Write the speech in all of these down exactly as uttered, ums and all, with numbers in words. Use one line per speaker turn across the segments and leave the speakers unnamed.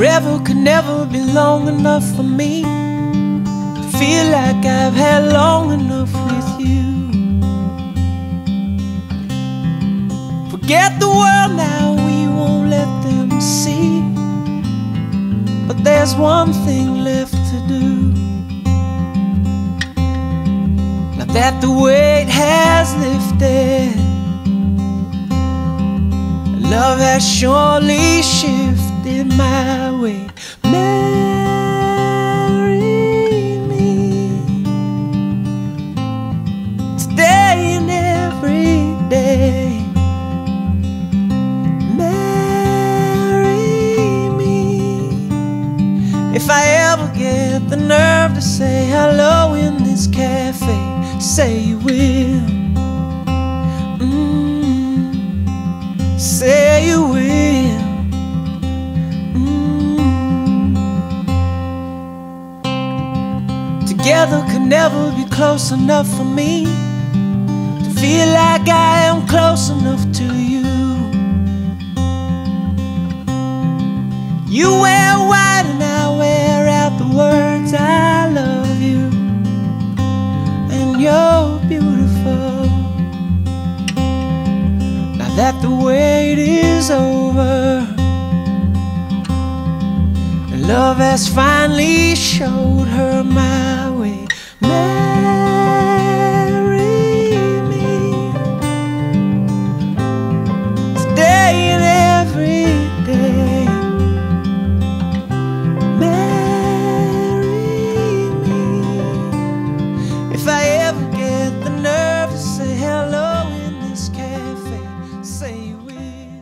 Forever could never be long enough for me to feel like I've had long enough with you. Forget the world now, we won't let them see. But there's one thing left to do. Now that the weight has lifted, love has surely shifted my way. Marry me today and every day. Marry me. If I ever get the nerve to say hello in this cafe, say you will. Say you will. mm. Together could never be close enough for me to feel like I am close enough to you. You wear white and I wear out the words I love you, and you're beautiful. That the wait is over, and love has finally showed her my way. Marry me today and every day. Marry me. If I ever get the nerve to say hello in this cafe, say you will.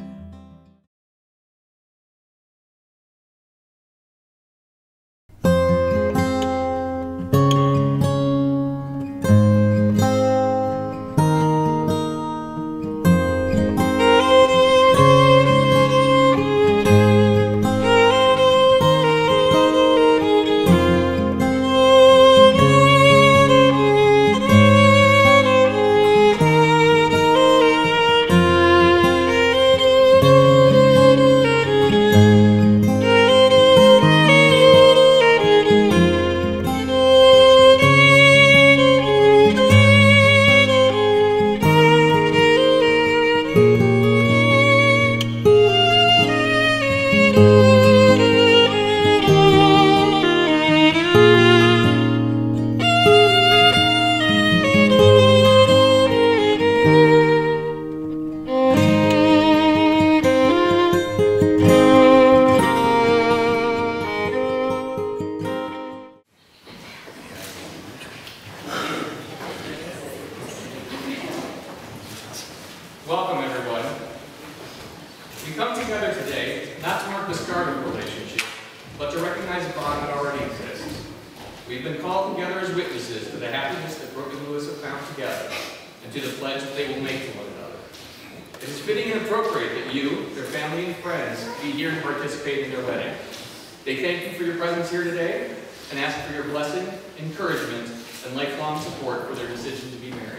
Welcome, everyone. We come together today not to mark the start of a relationship, but to recognize a bond that already exists. We've been called together as witnesses to the happiness that Brooke and Lewis have found together, and to the pledge that they will make to one another. It is fitting and appropriate that you, their family and friends, be here to participate in their wedding. They thank you for your presence here today, and ask for your blessing, encouragement, and lifelong support for their decision to be married.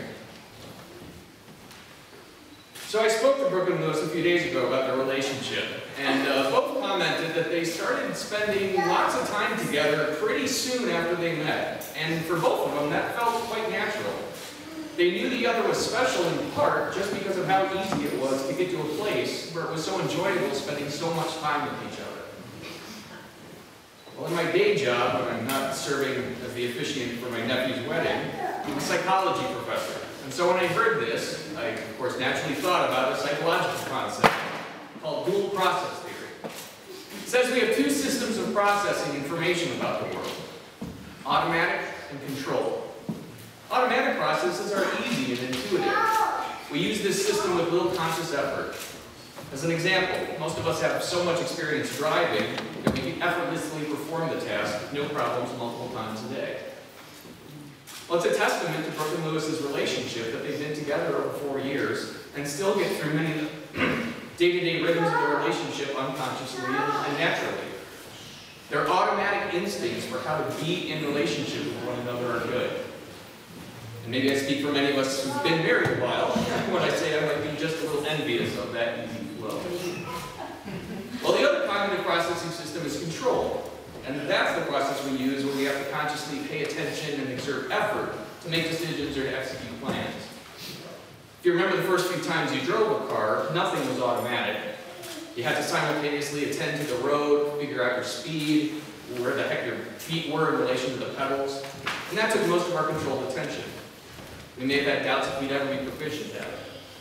So I spoke to Brooke and Lewis a few days ago about their relationship, and uh, both commented that they started spending lots of time together pretty soon after they met, and for both of them that felt quite natural. They knew the other was special in part just because of how easy it was to get to a place where it was so enjoyable spending so much time with each other. Well, in my day job, when I'm not serving as the officiant for my nephew's wedding, I'm a psychology professor. And so when I heard this, I, of course, naturally thought about a psychological concept called dual process theory. It says we have two systems of processing information about the world: automatic and controlled. Automatic processes are easy and intuitive. We use this system with little conscious effort. As an example, most of us have so much experience driving that we can effortlessly perform the task with no problems multiple times a day. Well, it's a testament to Brooke and Lewis's relationship that they've been together over four years and still get through many of the day-to-day rhythms of their relationship unconsciously and naturally. Their automatic instincts for how to be in relationship with one another are good. And maybe I speak for many of us who've been married a while when I say I might be just a little envious of that easy flow. Well, the other cognitive processing system is control. And that's the process we use when we have to consciously pay attention and exert effort to make decisions or to execute plans. If you remember the first few times you drove a car, nothing was automatic. You had to simultaneously attend to the road, figure out your speed, where the heck your feet were in relation to the pedals, and that took most of our controlled attention. We may have had doubts if we'd ever be proficient at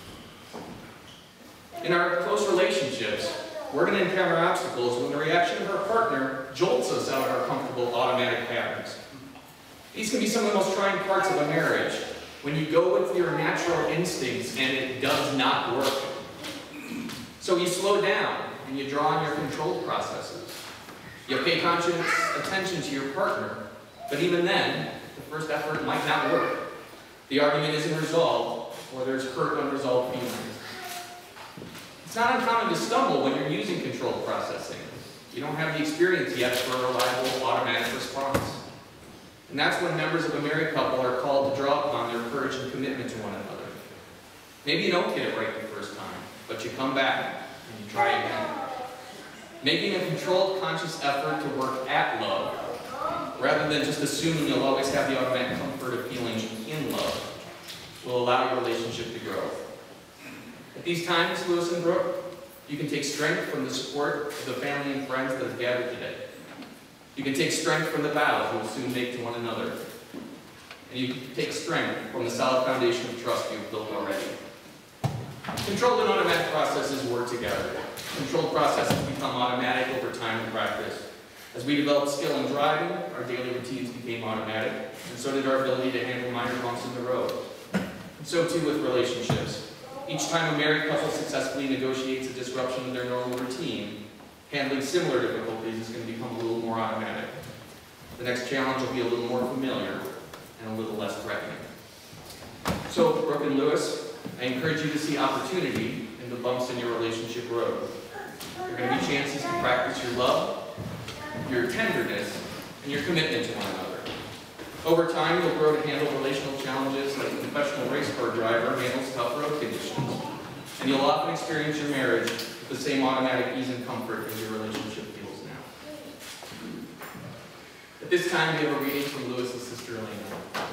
it. In our close relationships, we're going to encounter obstacles when the reaction of our partner jolts us out of our comfortable automatic patterns. These can be some of the most trying parts of a marriage, when you go with your natural instincts and it does not work. So you slow down and you draw on your controlled processes. You pay conscious attention to your partner, but even then, the first effort might not work. The argument isn't resolved, or there's hurt, unresolved feelings. It's not uncommon to stumble when you're using controlled processing. You don't have the experience yet for a reliable automatic response. And that's when members of a married couple are called to draw upon their courage and commitment to one another. Maybe you don't get it right the first time, but you come back and you try again. Making a controlled, conscious effort to work at love, rather than just assuming you'll always have the automatic comfort of feeling in love, will allow your relationship to grow. At these times, Lewis and Brooke, you can take strength from the support of the family and friends that have gathered today. You can take strength from the vows you will soon make to one another. And you can take strength from the solid foundation of trust you've built already. Controlled and automatic processes work together. Controlled processes become automatic over time and practice. As we developed skill in driving, our daily routines became automatic, and so did our ability to handle minor bumps in the road. And so too with relationships. Each time a married couple successfully negotiates a disruption of their normal routine, handling similar difficulties is going to become a little more automatic. The next challenge will be a little more familiar and a little less threatening. So, Brooke and Lewis, I encourage you to see opportunity in the bumps in your relationship road. There are going to be chances to practice your love, your tenderness, and your commitment to one another. Over time, you'll grow to handle relational challenges like a professional race car driver handles tough road conditions. And you'll often experience your marriage with the same automatic ease and comfort as your relationship feels now. At this time, we have a reading from Lewis's sister Elena.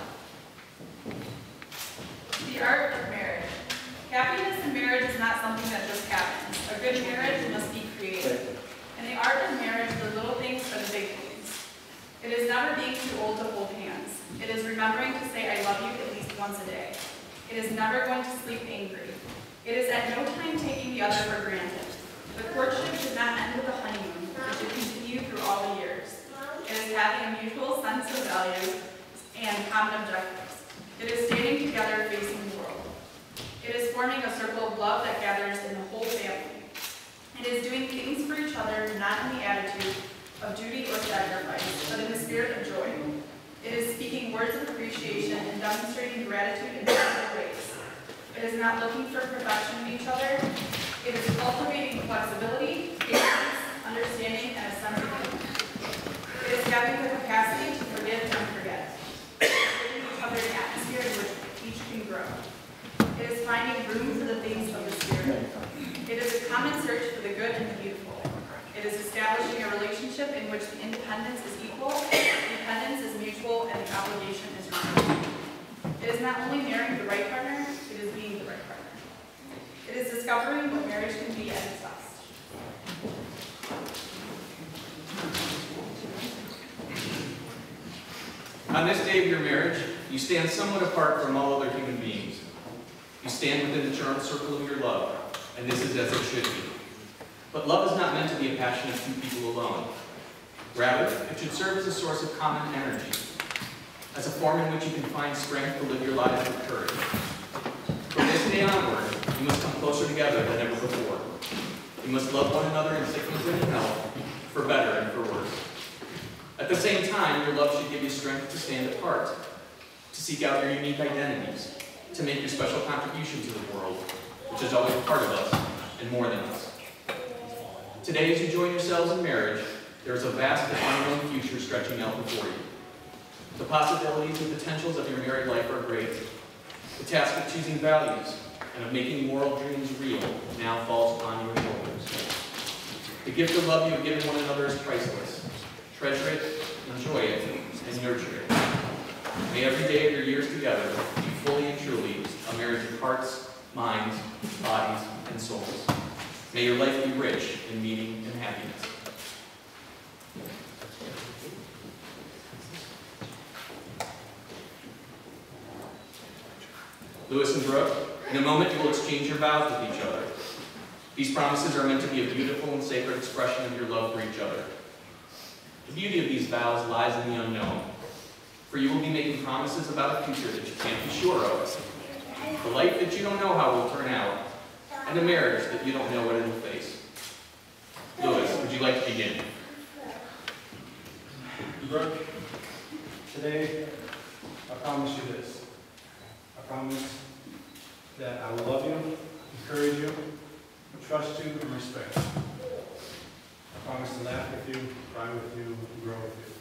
The art of marriage. Happiness in marriage is not something that just happens. A good marriage must be created. In the art of marriage, the little things are the big things. It is never being too old to hold hands. It is remembering to say I love you at least once a day. It is never going to sleep angry. It is at no time taking the other for granted. The courtship should not end with a honeymoon. It should continue through all the years. It is having a mutual sense of values and common objectives. It is standing together facing the world. It is forming a circle of love that gathers in the whole family. It is doing things for each other, not in the attitude of duty or sacrifice, but in the spirit of joy. It is speaking words of appreciation and demonstrating gratitude in positive ways. It is not looking for perfection in each other. It is cultivating flexibility, patience, understanding, and a sense of humor. It is having the capacity to forgive and forget. It is giving each other an atmosphere in which each can grow. It is finding room for the things of the spirit. It is a common search for the good and the beautiful. It is establishing a relationship in which the independence is equal, dependence is mutual, and the obligation is mutual. It is not only marrying the right partner, it is being the right partner. It is discovering what marriage can be at its best.
On this day of your marriage, you stand somewhat apart from all other human beings. You stand within the charmed circle of your love, and this is as it should be. But love is not meant to be a passion of two people alone. Rather, it should serve as a source of common energy, as a form in which you can find strength to live your lives with courage. From this day onward, you must come closer together than ever before. You must love one another in sickness and in health, for better and for worse. At the same time, your love should give you strength to stand apart, to seek out your unique identities, to make your special contribution to the world, which is always part of us and more than us. Today, as you join yourselves in marriage, there is a vast and unknown future stretching out before you. The possibilities and potentials of your married life are great. The task of choosing values and of making moral dreams real now falls upon your shoulders. The gift of love you have given one another is priceless. Treasure it, enjoy it, and nurture it. May every day of your years together be fully and truly a marriage of hearts, minds, bodies, and souls. May your life be rich in meaning and happiness. Louis and Brooke, in a moment you will exchange your vows with each other. These promises are meant to be a beautiful and sacred expression of your love for each other. The beauty of these vows lies in the unknown, for you will be making promises about a future that you can't be sure of, a life that you don't know how will turn out, and a marriage that you don't know what it will face. Louis, would you like to begin?
Brooke, today I promise you this. I promise that I will love you, encourage you, trust you, and respect you. I promise to laugh with you, cry with you, and grow with you.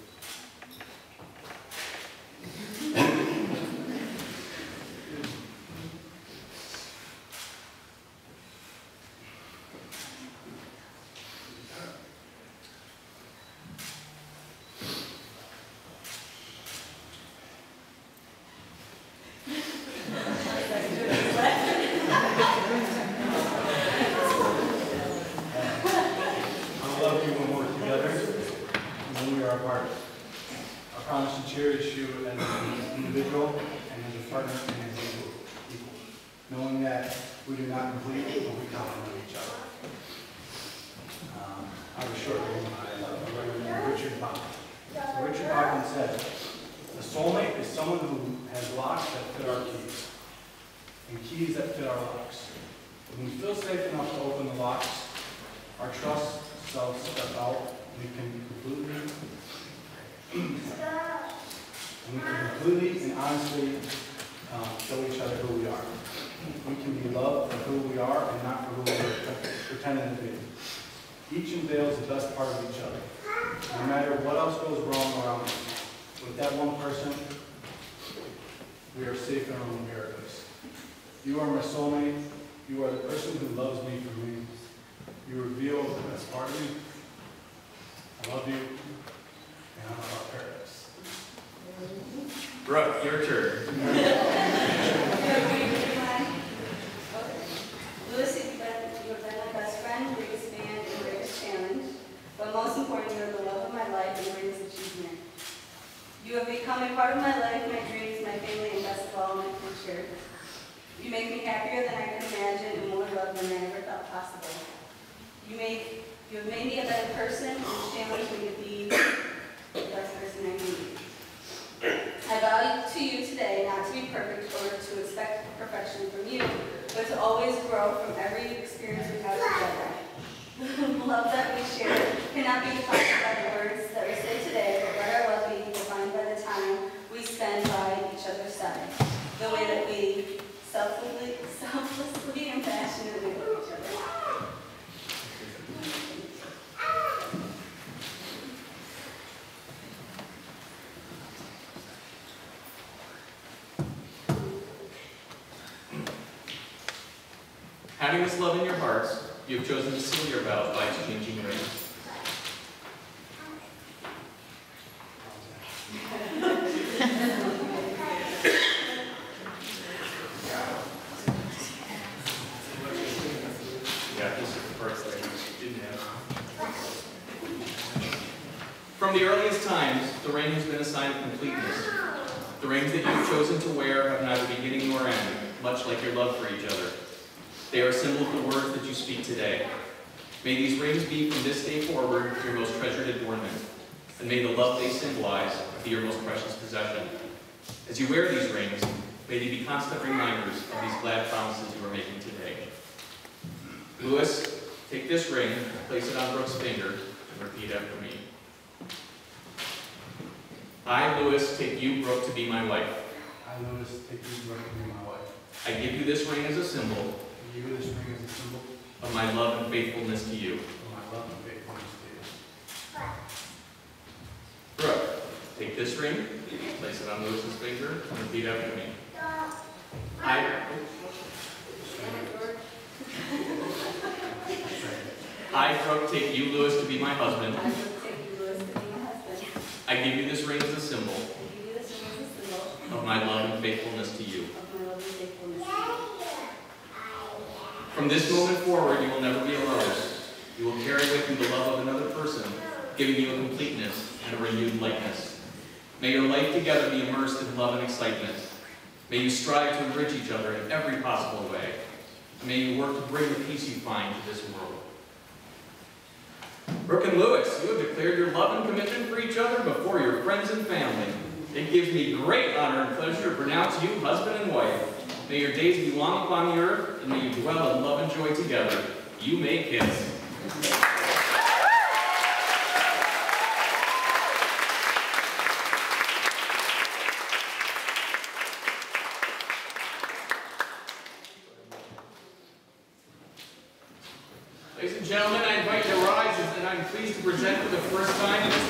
You are my soulmate. You are the person who loves me for me. You reveal the best part of me. I love you, and I'm about paradise.
Brooke, your turn.
Louis, you've been, you've been my best friend, biggest fan, and greatest challenge. But most important, you're the love of my life and greatest achievement. You have become a part of my life, my dreams, my family, and best of all, my future. You make me happier than I could imagine and more loved than I ever thought possible. You make you have made me a better person and challenged me to be the best person I can be. I vow to you today not to be perfect or to expect perfection from you, but to always grow from every experience we have together. The love that we share cannot be defined by the words that we say today, but let our love be defined by the time we spend by each other's side. The way that we selflessly, selflessly and passionately love each other.
Having this love in your hearts, you have chosen to seal your vows by exchanging rings. From the earliest times, the ring has been a sign of completeness. The rings that you have chosen to wear have neither beginning nor end, much like your love for each other. They are a symbol of the words that you speak today. May these rings be from this day forward your most treasured adornment, and may the love they symbolize be your most precious possession. As you wear these rings, may they be constant reminders of these glad promises you are making today. Louis, take this ring, place it on Brooke's finger, and repeat after me. I, Louis, take you, Brooke, to be my wife.
I, Louis, take you, Brooke, to be my wife.
I give you this ring as a symbol
I give you this ring as a symbol
of my love and faithfulness to you.
of my love and faithfulness to you.
Brooke, take this ring, place it on Louis's finger, and repeat after me. I, I, Brooke, take you, Lewis, to be my husband.
I, Brooke, take you, Lewis, to be my husband.
I give you this ring as a symbol
I give you this ring as a symbol
of my love and faithfulness to you.
of my love and faithfulness to you.
From this moment forward, you will never be alone. You will carry with you the love of another person, giving you a completeness and a renewed likeness. May your life together be immersed in love and excitement. May you strive to enrich each other in every possible way. And may you work to bring the peace you find to this world. Brooke and Lewis, you have declared your love and commitment for each other before your friends and family. It gives me great honor and pleasure to pronounce you husband and wife. May your days be long upon the earth, and may you dwell in love and joy together. You may kiss. Ladies and gentlemen, I invite you to rise, and I'm pleased to present for the first time in this